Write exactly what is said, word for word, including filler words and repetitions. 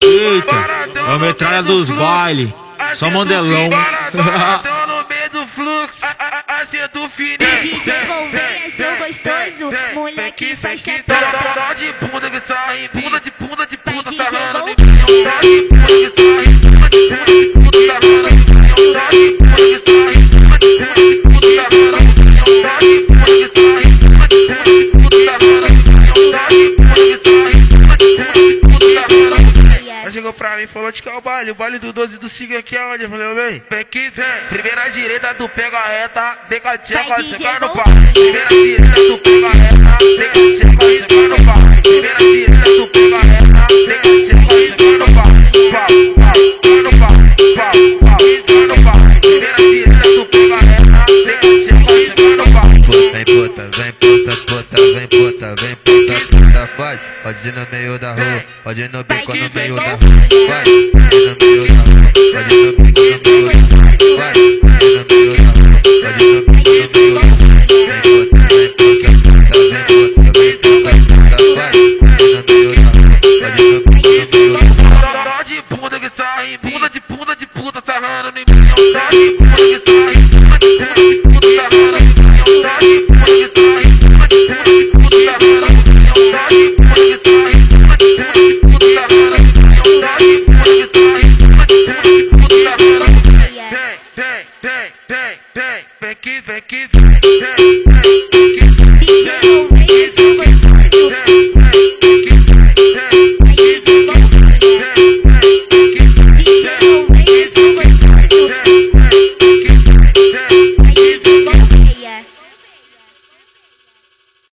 Eita, é a metralha dos bailes. Só mandelão. Paradão no meio do fluxo, assim do fininho. D J Gouveia, sou gostoso, moleque faz chapéu. Dó de bunda que sai, bunda de bunda de bunda Vai, sarrando. D J Dó de bunda que sai, bunda de bunda de bunda sarrando. Dó de bunda que sai, bunda de bunda de bunda sarrando. Dó de bunda que sai, bunda de bunda de bunda sarrando. Dó de bunda que sai, bunda de bunda de bunda sarrando. Ela chegou pra mim e falou de que é o baile, o baile do doze do Siga aqui é onde? Eu falei, vem, vem que vem. Primeira direita, tu pega a reta, vem com a tcheca, chegar no pau. Primeira direita, tu pega a reta, vem com a tcheca, chegar no pau. Primeira direita, tu pega a reta, vem com a tcheca, chegar no pau. Pau, pau, chegar no pau, pau, pau, chegar no pau. Primeira direita, tu pega a reta, vem com a tcheca, chegar no pau. Vem puta, vem puta, puta, vem puta, vem puta, puta, faz. Pode ir no meio da rua, pode ir no beco no meio da rua, vai. Pode ir no meio da rua, pode ir no beco no meio da rua, vai. Pode ir no meio da rua, pode ir no beco no meio da rua. Vem puta, vem puta, puta, vem puta, vem puta, puta, faz. Pode ir no meio da rua, pode ir no